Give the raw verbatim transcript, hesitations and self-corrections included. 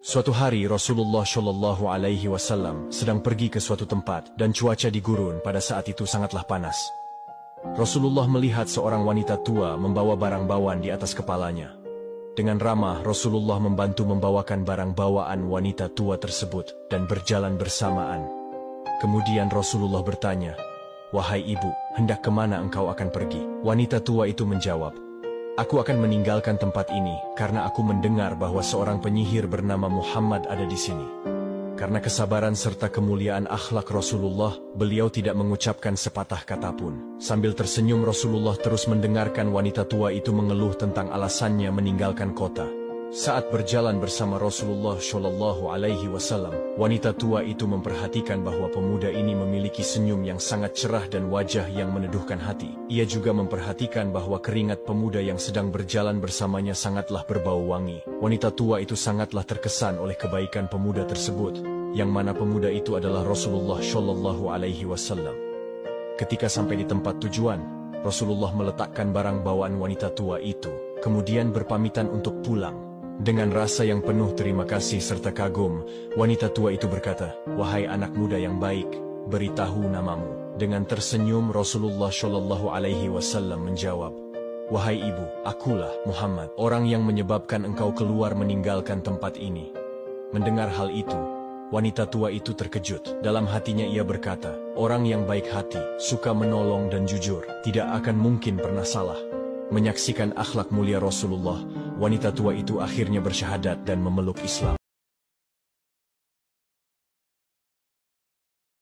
Suatu hari Rasulullah Shallallahu Alaihi Wasallam sedang pergi ke suatu tempat dan cuaca di gurun pada saat itu sangatlah panas. Rasulullah melihat seorang wanita tua membawa barang bawaan di atas kepalanya. Dengan ramah Rasulullah membantu membawakan barang bawaan wanita tua tersebut dan berjalan bersamaan. Kemudian Rasulullah bertanya, "Wahai ibu, hendak kemana engkau akan pergi?" Wanita tua itu menjawab, "Aku akan meninggalkan tempat ini karena aku mendengar bahwa seorang penyihir bernama Muhammad ada di sini." Karena kesabaran serta kemuliaan akhlak Rasulullah, beliau tidak mengucapkan sepatah kata pun. Sambil tersenyum Rasulullah terus mendengarkan wanita tua itu mengeluh tentang alasannya meninggalkan kota. Saat berjalan bersama Rasulullah Shallallahu Alaihi Wasallam, wanita tua itu memperhatikan bahwa pemuda ini memiliki senyum yang sangat cerah dan wajah yang meneduhkan hati. Ia juga memperhatikan bahwa keringat pemuda yang sedang berjalan bersamanya sangatlah berbau wangi. Wanita tua itu sangatlah terkesan oleh kebaikan pemuda tersebut, yang mana pemuda itu adalah Rasulullah Shallallahu Alaihi Wasallam. Ketika sampai di tempat tujuan, Rasulullah meletakkan barang bawaan wanita tua itu, kemudian berpamitan untuk pulang. Dengan rasa yang penuh terima kasih serta kagum, wanita tua itu berkata, "Wahai anak muda yang baik, beritahu namamu." Dengan tersenyum Rasulullah Shallallahu Alaihi Wasallam menjawab, "Wahai ibu, akulah Muhammad, orang yang menyebabkan engkau keluar meninggalkan tempat ini." Mendengar hal itu, wanita tua itu terkejut. Dalam hatinya ia berkata, "Orang yang baik hati, suka menolong dan jujur, tidak akan mungkin pernah salah." Menyaksikan akhlak mulia Rasulullah, wanita tua itu akhirnya bersyahadat dan memeluk Islam.